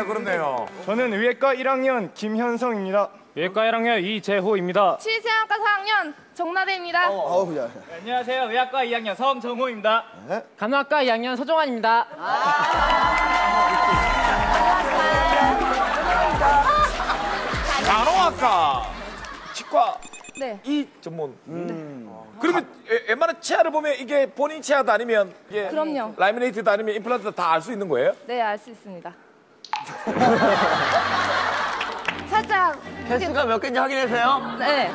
그렇네요. 저는 의예과 1학년 김현성입니다. 의예과 1학년 이재호입니다. 치세학과 4학년 정나대입니다. 안녕하세요. 의학과 2학년 성정호입니다. 간호학과 2학년 서종환입니다. 간호학과, 치과 네. 이 전문. 그러면 웬만한 치아를 보면 이게 본인 치아도 아니면 이게 그럼요. 라미네이트도 아니면 임플란트도 다 알 수 있는 거예요? 네, 알 수 있습니다. 살짝. 개수가 몇 개인지 확인해주세요. 네.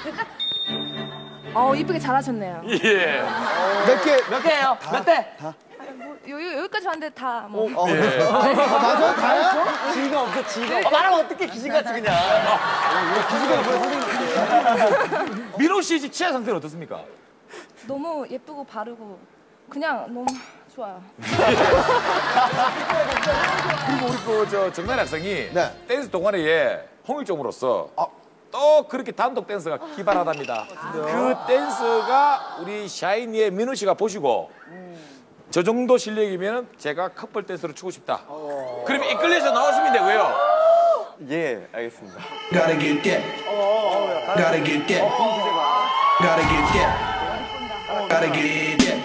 이쁘게 잘하셨네요. 예. 몇 개예요? 몇 대? 여기까지 왔는데 다 뭐. 맞아? 다야? 지가 없어, 지가. 말하면 어떻게 귀신같이 그냥. 민호 씨 집 치아 상태는 어떻습니까? 너무 예쁘고 바르고 그냥 너무 좋아요. 그리고 우리 그 정난 학생이 네. 댄스 동아리에 홍일점으로서 또 그렇게 단독 댄스가 기발하답니다. 그 댄스가 우리 샤이니의 민호 씨가 보시고 저 정도 실력이면 제가 커플 댄스로 추고 싶다. 그러면 이끌려서 나오시면 되고요. 예, 알겠습니다. Gotta get that. Gotta get that. Gotta get that. Gotta get that.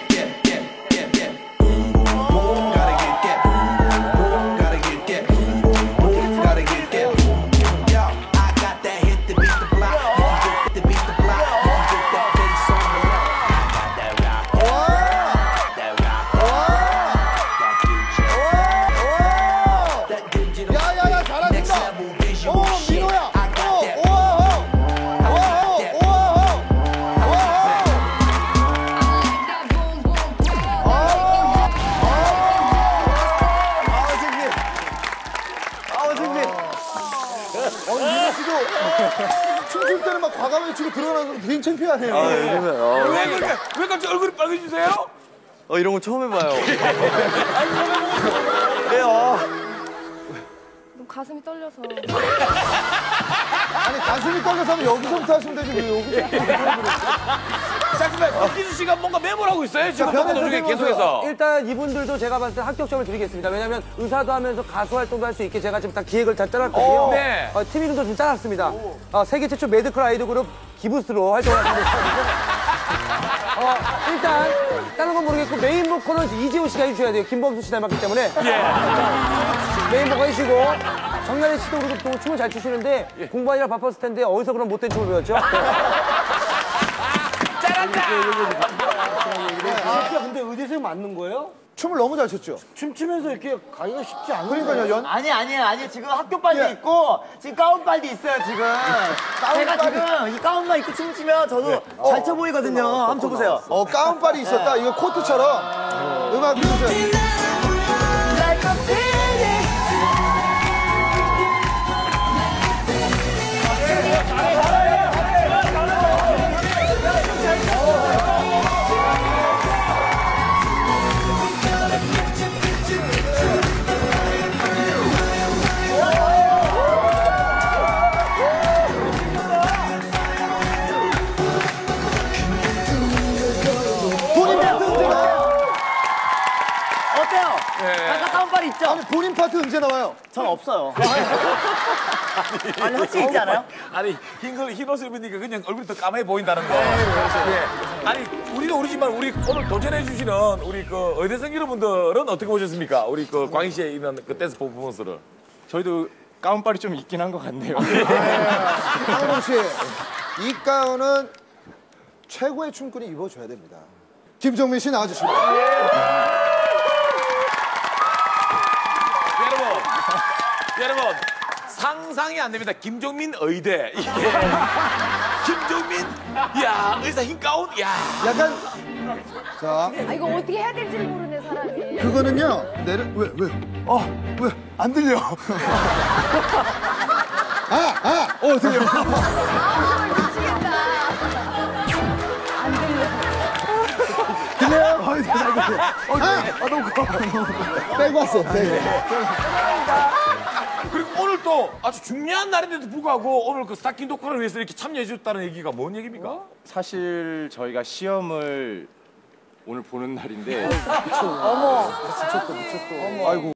Gotta get that. Gotta get that. Gotta get that. Yo, I got that hit to beat the block. Hit to beat the block. Get that bass on the rock. I got that rock. That rock. That future. That digital. 야야야 잘한다. Next level visual shit. 민호야. I got that. 민호 씨도 춤출 때는 막 과감하게 치고 들어가서 되게 창피하네요. 왜 갑자기 얼굴이 빨개지세요? 이런 거 처음 해봐요. 너무 가슴이 떨려서. 아니 가슴이 떨려서 하면 여기서부터 하시면 되지 왜 여기서? 잠깐만, 김기수 씨가 뭔가 메모를 하고 있어요? 지금 변현 방송 중에 선생님 계속해서. 일단 이분들도 제가 봤을 때 합격점을 드리겠습니다. 왜냐면 의사도 하면서 가수 활동도 할 수 있게 제가 지금 다 기획을 다 짜놨거든요. 네. 팀 이름도 좀 짜놨습니다. 세계 최초 메디컬 아이돌 그룹 기부스로 활동을 하는데 일단 다른 건 모르겠고 메인 보컬은 이재호 씨가 해주셔야 돼요. 김범수 씨 닮았기 때문에. 메인 보컬 해주시고 정나래 씨도 그리고 또 춤을 잘 추시는데 공부하느라 바빴을 텐데 어디서 그런 못된 춤을 배웠죠? 진짜 근데 의대생 맞는 거예요? 춤을 너무 잘 췄죠. 춤추면서 이렇게 가기가 쉽지 않은 그러니까요. 아니 지금 학교 빨도 예. 있고 지금 가운 빨도 있어요 지금. 제가 지금 이 가운만 입고 춤추면 저도 잘 춰 보이거든요. 한번 쳐보세요. 가운빨이 있었다. 이거 코트처럼 음악 들으세요. 어때요? 아까 가운 빨 있죠? 아니 본인 파트 언제 나와요? 전 없어요. 아니 확실히 있지 않아요? 아니, 흰 옷을 입으니까 그냥 얼굴이 더 까매 보인다는 거. 예. 아니, 우리도 우리지만 우리 오늘 도전해주시는 우리 그 의대생 여러분들은 어떻게 보셨습니까? 우리 그 광희시에 있는 그 댄스 퍼포먼스를. 저희도 가운빨이 좀 있긴 한 것 같네요. 황동 씨, 이 가운은 최고의 춤꾼이 입어줘야 됩니다. 김정민 씨 나와주십니다. 여러분, 상상이 안 됩니다. 김종민 의대. 이게 김종민, 야 의사 흰 가운, 야. 약간 자 이거 어떻게 해야 될지 모르네 사람이. 그거는요 왜? 왜 안 들려? 들려. 미치겠다. 안 들려. 들려요? 너무 고마워. 빼고 왔어. 그리고 오늘 또 아주 중요한 날인데도 불구하고 오늘 그 스타킹 독화를 위해서 이렇게 참여해 주셨다는 얘기가 뭔 얘기입니까? 사실 저희가 시험을 오늘 보는 날인데 아이고.